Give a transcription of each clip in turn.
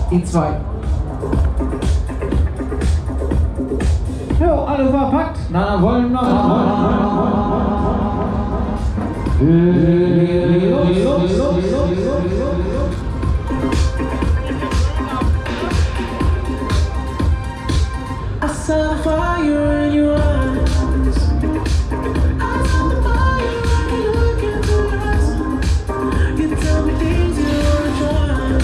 die 2. Jo, alle verpackt. Na, wollen noch. I saw fire in your eyes. I saw the fire when you look into your eyes. You tell me things you wanna try.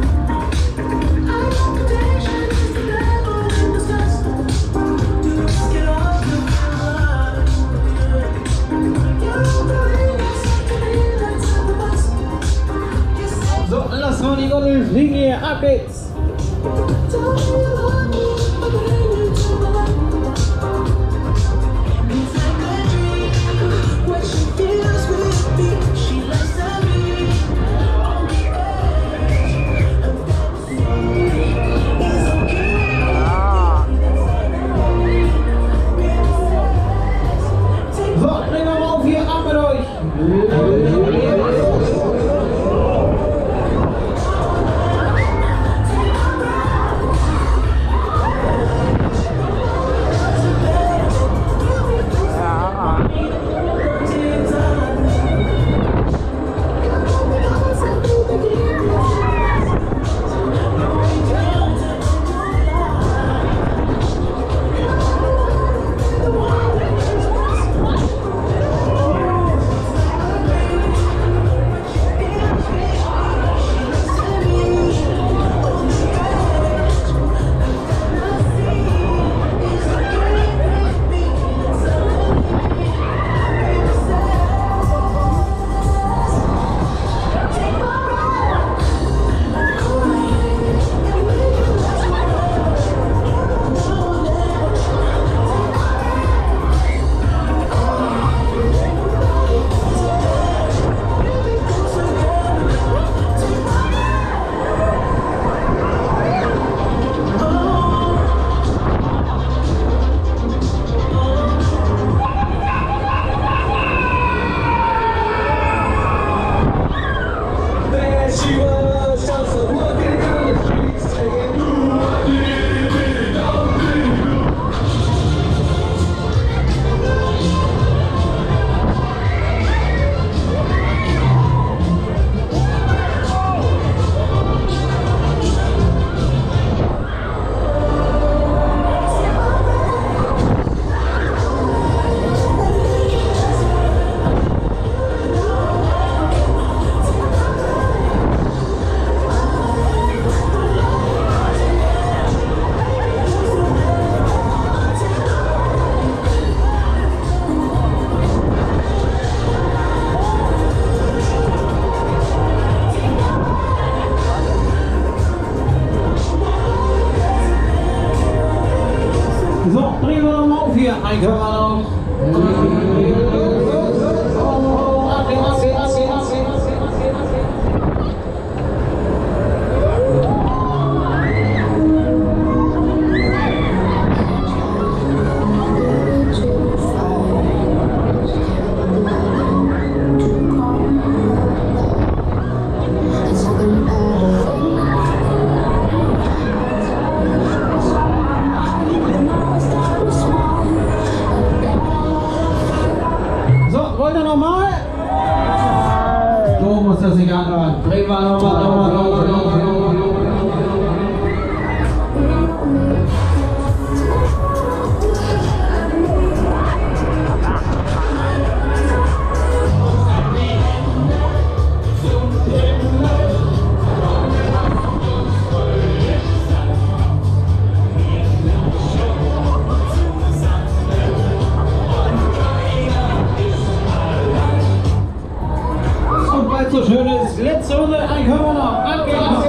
I know temptation is the devil in disguise. You risk it all to be alive. You're believing something that's in the bus. You say, So, lass mal die Gondel fliegen hier, ab geht's! tell me you love me, but bring you to my life. It's like a dream when she feels with me. She likes to be on the edge of that sea. It's okay. So, bringen wir mal auf hier, ab mit euch! So, drehen wir nochmal auf hier. Ein können wir noch. Wollt ihr nochmal? So muss das sich anhören. Drehen wir nochmal. So schön ist, letzte Runde, ein können wir noch.